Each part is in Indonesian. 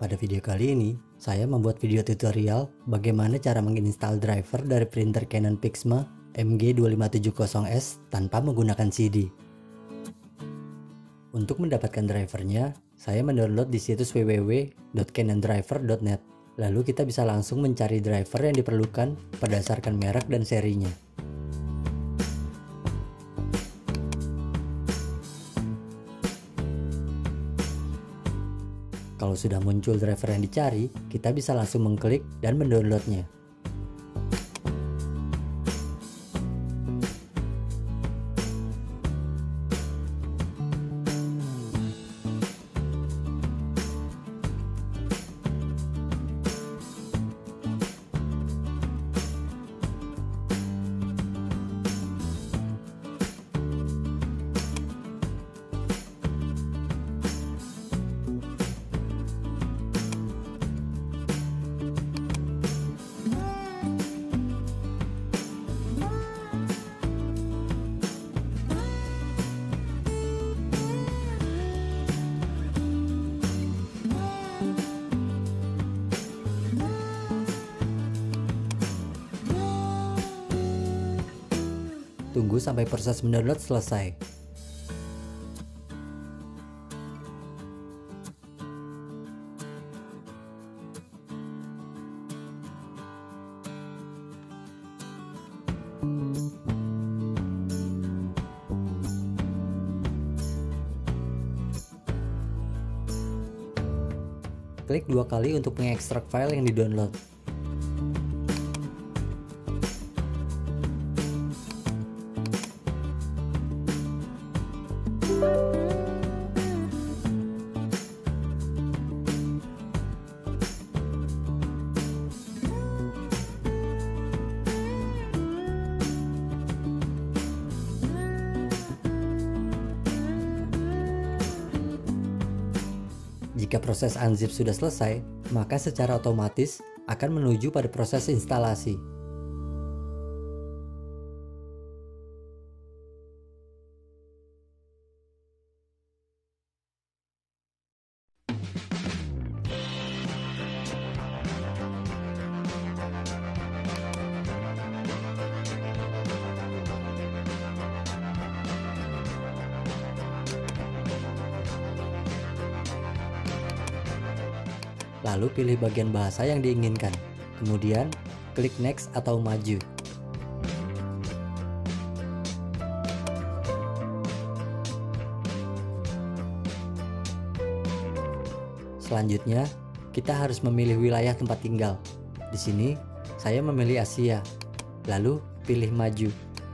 Pada video kali ini, saya membuat video tutorial bagaimana cara menginstal driver dari printer Canon Pixma MG2570S tanpa menggunakan CD. Untuk mendapatkan drivernya, saya mendownload di situs www.canondriver.net. Lalu kita bisa langsung mencari driver yang diperlukan berdasarkan merek dan serinya. Kalau sudah muncul driver yang dicari, kita bisa langsung mengklik dan mendownloadnya. Tunggu sampai proses mendownload selesai. Klik 2 kali untuk mengekstrak file yang di-download. Jika proses unzip sudah selesai, maka secara otomatis akan menuju pada proses instalasi. Lalu pilih bagian bahasa yang diinginkan. Kemudian, klik next atau maju. Selanjutnya, kita harus memilih wilayah tempat tinggal. Di sini, saya memilih Asia. Lalu, pilih maju.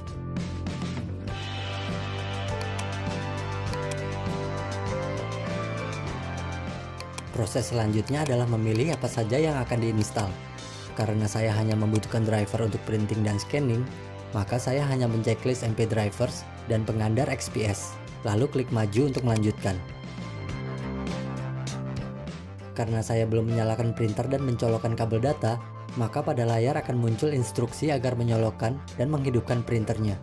Proses selanjutnya adalah memilih apa saja yang akan diinstal. Karena saya hanya membutuhkan driver untuk printing dan scanning, maka saya hanya menceklis MP drivers dan pengandar XPS. Lalu klik maju untuk melanjutkan. Karena saya belum menyalakan printer dan mencolokkan kabel data, maka pada layar akan muncul instruksi agar menyolokkan dan menghidupkan printernya.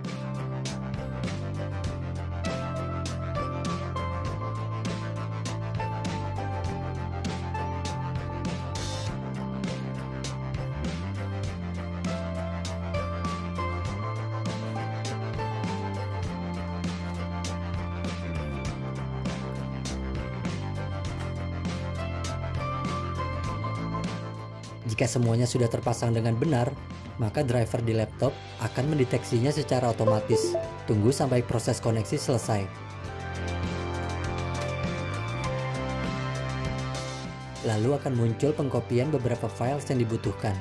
Jika semuanya sudah terpasang dengan benar, maka driver di laptop akan mendeteksinya secara otomatis. Tunggu sampai proses koneksi selesai. Lalu akan muncul pengkopian beberapa files yang dibutuhkan.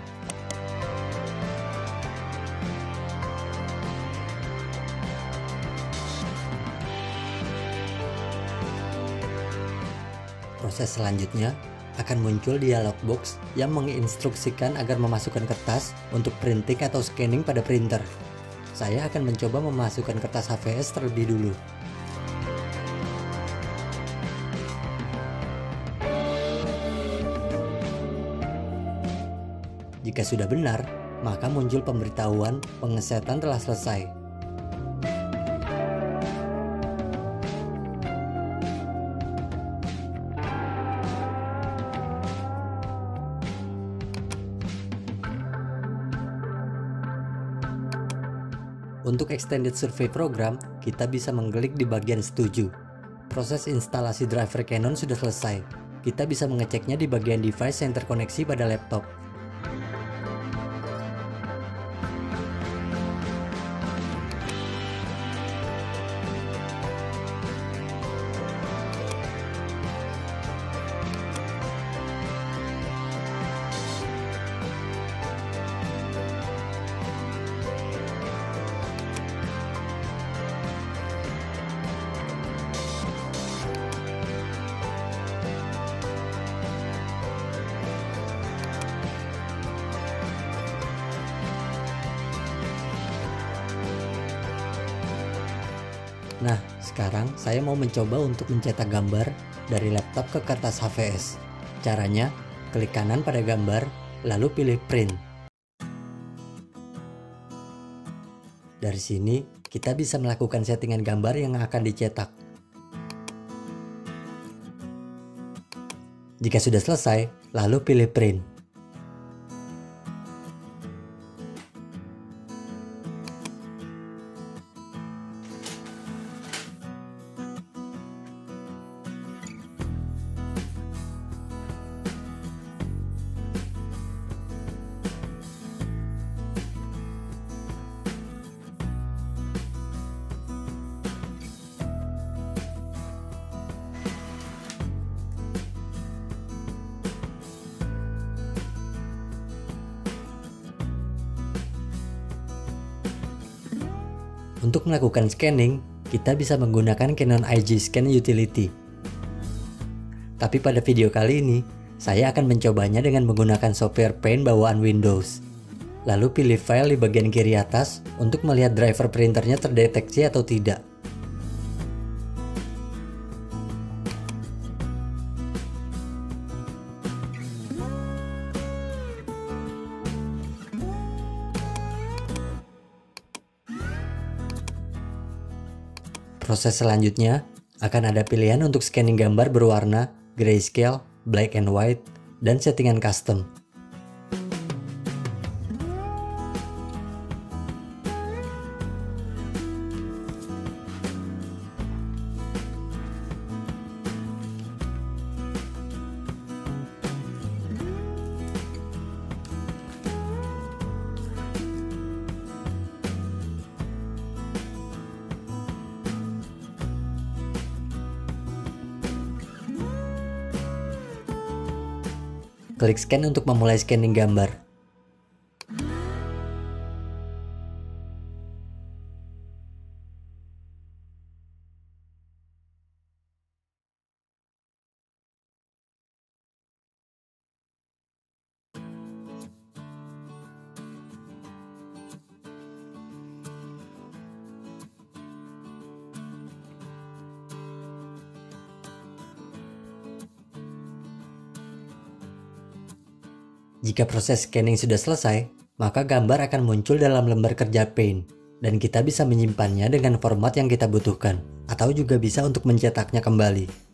Proses selanjutnya akan muncul dialog box yang menginstruksikan agar memasukkan kertas untuk printing atau scanning pada printer. Saya akan mencoba memasukkan kertas HVS terlebih dulu. Jika sudah benar, maka muncul pemberitahuan pengesetan telah selesai. Untuk Extended Survey Program, kita bisa mengklik di bagian setuju. Proses instalasi driver Canon sudah selesai. Kita bisa mengeceknya di bagian device yang terkoneksi pada laptop. Nah, sekarang saya mau mencoba untuk mencetak gambar dari laptop ke kertas HVS. Caranya, klik kanan pada gambar, lalu pilih print. Dari sini, kita bisa melakukan settingan gambar yang akan dicetak. Jika sudah selesai, lalu pilih print. Untuk melakukan scanning, kita bisa menggunakan Canon IG Scan Utility. Tapi pada video kali ini, saya akan mencobanya dengan menggunakan software Paint bawaan Windows. Lalu pilih file di bagian kiri atas untuk melihat driver printernya terdeteksi atau tidak. Proses selanjutnya, akan ada pilihan untuk scanning gambar berwarna, grayscale, black and white, dan settingan custom. Klik scan untuk memulai scanning gambar. Jika proses scanning sudah selesai, maka gambar akan muncul dalam lembar kerja Paint, dan kita bisa menyimpannya dengan format yang kita butuhkan, atau juga bisa untuk mencetaknya kembali.